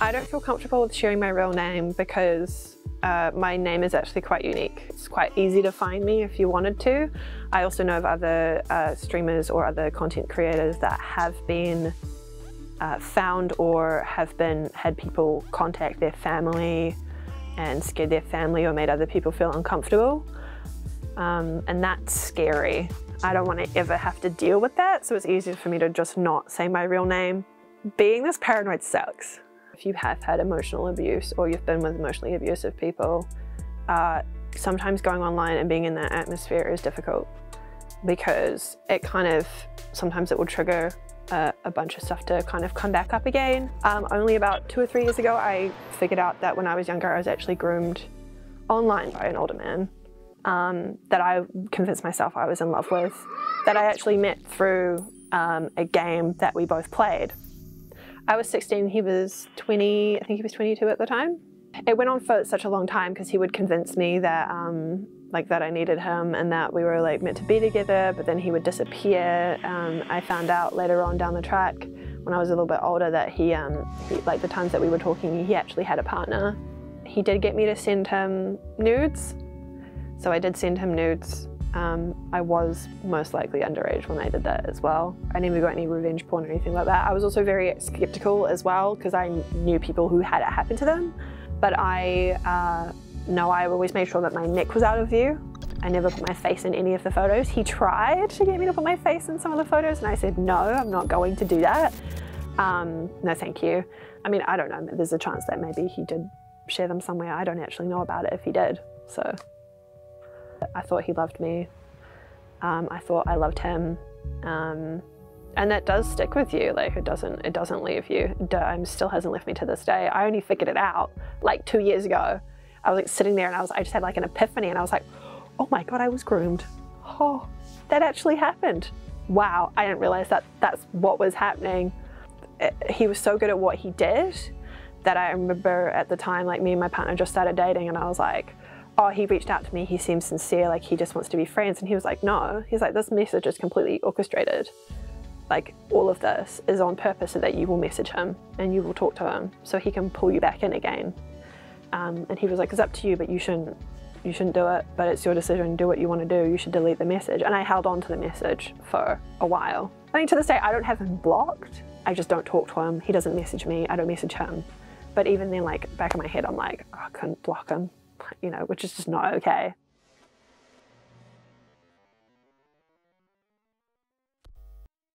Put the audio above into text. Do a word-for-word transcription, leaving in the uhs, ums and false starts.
I don't feel comfortable with sharing my real name because uh, my name is actually quite unique. It's quite easy to find me if you wanted to. I also know of other uh, streamers or other content creators that have been uh, found or have been had people contact their family and scared their family or made other people feel uncomfortable. Um, and that's scary. I don't want to ever have to deal with that, so it's easier for me to just not say my real name. Being this paranoid sucks. If you have had emotional abuse or you've been with emotionally abusive people, uh, sometimes going online and being in that atmosphere is difficult because it kind of, sometimes it will trigger a, a bunch of stuff to kind of come back up again. Um, only about two or three years ago, I figured out that when I was younger, I was actually groomed online by an older man um, that I convinced myself I was in love with, that I actually met through um, a game that we both played. I was sixteen, he was twenty, I think he was twenty-two at the time. It went on for such a long time because he would convince me that um, like that I needed him and that we were like meant to be together, but then he would disappear. Um, I found out later on down the track when I was a little bit older that he, um, he, like the times that we were talking, he actually had a partner. He did get me to send him nudes, so I did send him nudes. Um, I was most likely underage when I did that as well. I never got any revenge porn or anything like that. I was also very skeptical as well because I knew people who had it happen to them. But I uh, know I always made sure that my neck was out of view. I never put my face in any of the photos. He tried to get me to put my face in some of the photos and I said, no, I'm not going to do that. Um, no, thank you. I mean, I don't know, there's a chance that maybe he did share them somewhere. I don't actually know about it if he did, so. I thought he loved me. Um, I thought I loved him. Um, and that does stick with you, like it doesn't, it doesn't leave you. It um, still hasn't left me to this day. I only figured it out like two years ago. I was like sitting there and I was, I just had like an epiphany and I was like, oh my God, I was groomed. Oh, that actually happened. Wow, I didn't realize that that's what was happening. It, he was so good at what he did that I remember at the time, like me and my partner just started dating and I was like, oh, he reached out to me, he seems sincere, like he just wants to be friends. And he was like, no, he's like, this message is completely orchestrated. Like all of this is on purpose so that you will message him and you will talk to him so he can pull you back in again. Um, and he was like, it's up to you, but you shouldn't, you shouldn't do it, but it's your decision, do what you want to do, you should delete the message. And I held on to the message for a while. I mean, to this day, I don't have him blocked. I just don't talk to him. He doesn't message me, I don't message him. But even then, like back in my head, I'm like, oh, I couldn't block him. You know, which is just not okay.